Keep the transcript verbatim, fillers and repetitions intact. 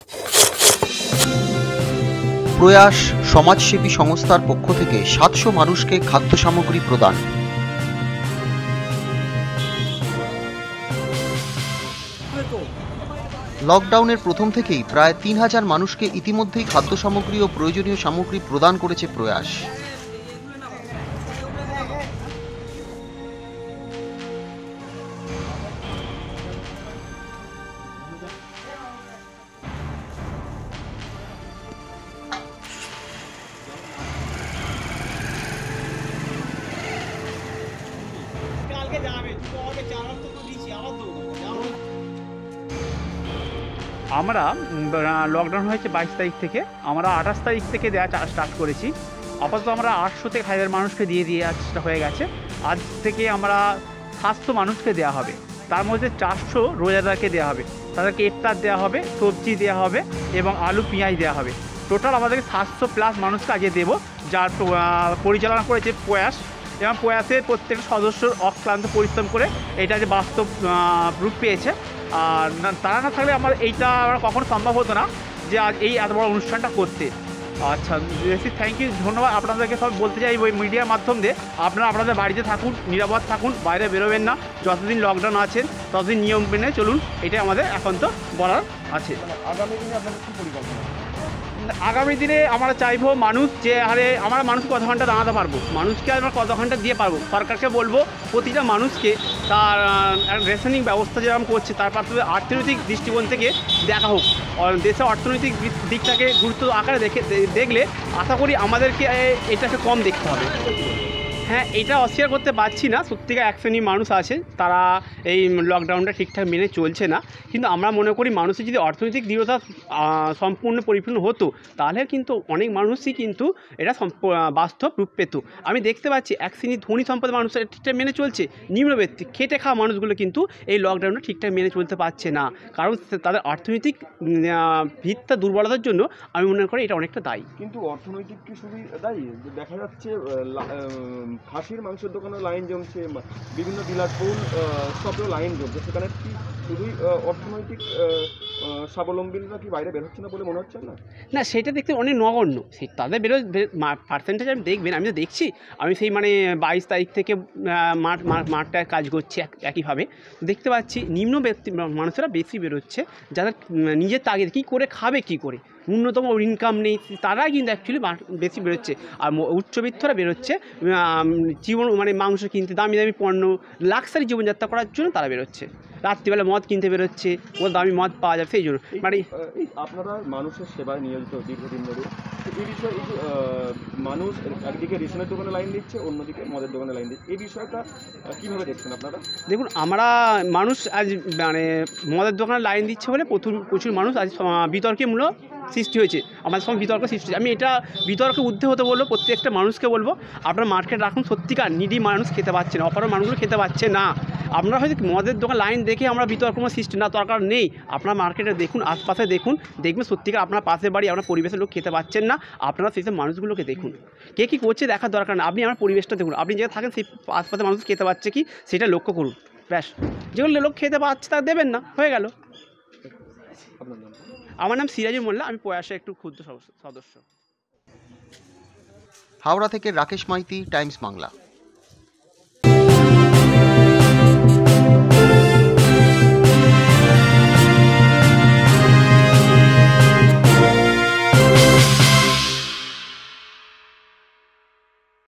প্রয়াস সমাজসেবী সংস্থার পক্ষ থেকে সাতশো মানুষকে খাদ্য সামগ্রী প্রদান। লকডাউনের প্রথম থেকেই প্রায় তিন হাজার মানুষকে ইতিমধ্যেই খাদ্য সামগ্রী ও প্রয়োজনীয় সামগ্রী প্রদান করেছে প্রয়াস। আমরা লকডাউন হয়েছে বাইশ তারিখ থেকে, আমরা আঠাশ তারিখ থেকে দেওয়া স্টার্ট করেছি। আপাতত আমরা আটশো থেকে হাজার মানুষকে দিয়ে দিয়ে হয়ে গেছে। আজ থেকে আমরা সাতশো মানুষকে দেওয়া হবে, তার মধ্যে চারশো রোজাদারকে দেওয়া হবে, তাদেরকে ইফতার দেওয়া হবে, সবজি দেওয়া হবে এবং আলু পেঁয়াজ দেওয়া হবে। টোটাল আমাদেরকে সাতশো প্লাস মানুষকে আজকে দেবো, যার পরিচালনা করেছে প্রয়াস এবং প্রয়াসের প্রত্যেক সদস্যর অক্লান্ত পরিশ্রম করে এটা যে বাস্তব রূপ পেয়েছে। আর তারা না থাকলে আমার এইটা আমার কখনো সম্ভব হতো না যে আজ এই এত বড় অনুষ্ঠানটা করতে। আচ্ছা, বেশি থ্যাংক ইউ, ধন্যবাদ আপনাদেরকে সব বলতে চাই ওই মিডিয়ার মাধ্যম দিয়ে। আপনারা আপনাদের বাড়িতে থাকুন, নিরাপদ থাকুন, বাইরে বেরোবেন না, যতদিন লকডাউন আছেন ততদিন নিয়ম মেনে চলুন, এটাই আমাদের এখন তো বলার আছে। আগামী দিনে আপনাদের কী পরিকল্পনা? আগামী দিনে আমরা চাইবো মানুষ যে হারে আমরা মানুষ কত ঘন্টা দাঁড়াতে পারবো, মানুষকে আমরা কত ঘন্টা দিয়ে পারবো। সরকারকে বলবো প্রতিটা মানুষকে তার রেশনিং ব্যবস্থা যেরকম করছে তার পাশে অর্থনৈতিক দৃষ্টিকোণ থেকে দেখা হোক। দেশের অর্থনৈতিক দিকটাকে গুরুত্ব আকারে দেখে দেখলে আশা করি আমাদেরকে এটাকে কম দেখতে হবে। হ্যাঁ, এটা অস্বীকার করতে পারছি না, সত্যিকার এক শ্রেণীর মানুষ আছে তারা এই লকডাউনটা ঠিকঠাক মেনে চলছে না, কিন্তু আমরা মনে করি মানুষের যদি অর্থনৈতিক দৃঢ়তা সম্পূর্ণ পরিপূর্ণ হতো তাহলে কিন্তু অনেক মানুষই কিন্তু এটা বাস্তব রূপ পেত। আমি দেখতে পাচ্ছি এক শ্রেণীর ধনী সম্পদের মানুষ ঠিকঠাক মেনে চলছে, নিম্নবিত্ত খেটে খাওয়া মানুষগুলো কিন্তু এই লকডাউনটা ঠিকঠাক মেনে চলতে পারছে না, কারণ তাদের অর্থনৈতিক ভিতটা দুর্বলতার জন্য আমি মনে করি এটা অনেকটা দায়ী। কিন্তু অর্থনৈতিক কি শুধু দায়ী? দেখা যাচ্ছে খাসির মাংসের দোকানে লাইন জমছে, বিভিন্ন বিলাসবহুল শপেও লাইন জমছে, সেখানে কি শুধুই অর্থনৈতিক স্বাবলম্বীরা কি বাইরে বের হচ্ছে না বলে মনে হচ্ছে না? না, সেটা দেখতে অনেক নগণ্য, সে তাদের বেরো পার্সেন্টেজ আমি দেখবেন, আমি তো দেখছি, আমি সেই মানে বাইশ তারিখ থেকে মাঠ মাঠটায় কাজ করছি একইভাবে, দেখতে পাচ্ছি নিম্ন ব্যক্তি মানুষেরা বেশি বেরোচ্ছে, যাদের নিজের তাগিদ কী করে খাবে কী করে, ন্যূনতম ইনকাম নেই, তারাই কিন্তু অ্যাকচুয়ালি বেশি বেরোচ্ছে। আর উচ্চবিত্তরা বেরোচ্ছে জীবন মানে মাংস কিনতে, দামি দামি পণ্য, লাক্সারি জীবনযাত্রা করার জন্য তারা বেরোচ্ছে, রাত্রিবেলা মদ কিনতে বেরোচ্ছে, ও দামি মদ পাওয়া যাবে সেই জন্য। মানে আপনারা মানুষের সেবায় নিয়োজিত দীর্ঘদিন ধরে, এই বিষয়ে মানুষ একদিকে রেশনের দোকানে লাইন দিচ্ছে, অন্যদিকে মদের দোকানে লাইন দিচ্ছে, এই বিষয়টা কীভাবে দেখছেন আপনারা? দেখুন, আমরা মানুষ আজ মানে মদের দোকানে লাইন দিচ্ছে বলে প্রচুর প্রচুর মানুষ আজ বিতর্কমূলক সৃষ্টি হয়েছে, আমাদের সঙ্গে বিতর্ক সৃষ্টি হয়েছে। আমি এটা বিতর্কে ঊর্ধ্বে হতে বলবো, প্রত্যেকটা মানুষকে বলবো আপনারা মার্কেট রাখুন, সত্যিকার নিডি মানুষ খেতে পাচ্ছে না, অপর মানুষগুলো খেতে পাচ্ছে না। আপনারা হয়তো মদের দোকান লাইন দেখে আমরা বিতর্কমূলক সৃষ্টি না, দরকার নেই। আপনার মার্কেটে দেখুন, আশপাশে দেখুন, দেখবেন সত্যিকার আপনার পাশের বাড়ি আপনার পরিবেশের লোক খেতে পাচ্ছেন না, আপনারা সেই সব মানুষগুলোকে দেখুন, কে কী করছে দেখার দরকার না, আপনি আমার পরিবেশটা দেখুন, আপনি যেটা থাকেন সেই আশপাশে মানুষ খেতে পাচ্ছে কি সেটা লক্ষ্য করুন, ব্যাস। যেগুলো লোক খেতে পাচ্ছে তা দেবেন না, হয়ে গেল। আমার নাম সিরাজুল মোল্লা, আমি প্রয়াসের একটু ক্ষুদ্র সদস্য। হাওড়া থেকে রাকেশ মাইতি, টাইমস বাংলা।